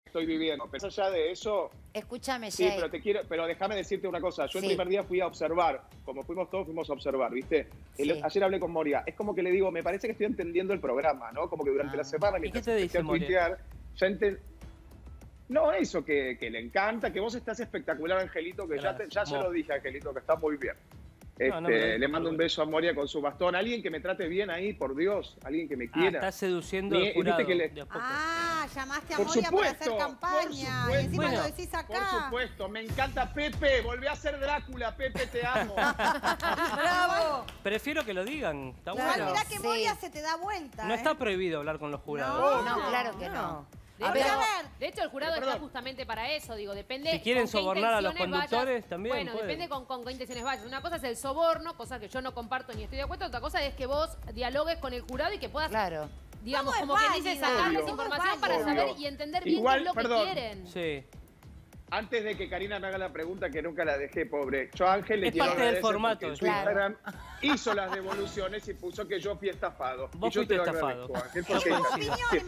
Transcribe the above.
estoy viviendo. Pero más allá de eso... Escúchame, Sí, Jay. pero déjame decirte una cosa. Yo el Sí. primer día fui a observar. Como fuimos todos, fuimos a observar, ¿viste? Sí. Ayer hablé con Moria. Es como que le digo, me parece que estoy entendiendo el programa, ¿no? Como que durante la semana, ¿Y qué mientras te empecé dice a Moria? tuitear, ya No, eso, que le encanta, que vos estás espectacular, Angelito, que ya se lo dije, Angelito, que está muy bien. Le mando un beso a Moria con su bastón. Alguien que me trate bien ahí, por Dios. Alguien que me quiera. Está seduciendo al jurado. De a poco. Llamaste a Por Moria para supuesto, hacer campaña. por Y encima supuesto. lo decís acá. Por supuesto, me encanta Pepe. Volví a ser Drácula, Pepe, te amo. ¡Bravo! Prefiero que lo digan. Está Igual bueno. mirá que Sí. Moria se te da vuelta. No está prohibido hablar con los jurados. No, claro que no. De hecho, el jurado está justamente para eso, digo, depende... Si quieren con qué sobornar a los intenciones conductores, vayas. también Bueno, pueden. depende con qué intenciones vayas. Una cosa es el soborno, cosa que yo no comparto ni estoy de acuerdo. Otra cosa es que vos dialogues con el jurado y que puedas, digamos, Todo es como que dice, válido. sacarles Obvio. información para Obvio. saber y entender bien Igual, qué es lo perdón. que quieren. Sí. Antes de que Karina me haga la pregunta, que nunca la dejé, pobre. Yo a Ángel le Es quiero parte del agradecer formato, porque en su claro. Instagram hizo las devoluciones y puso que yo fui estafado. Vos y yo fuiste te lo estafado. agradezco, Ángel, Yo porque Tu coincido. opinión,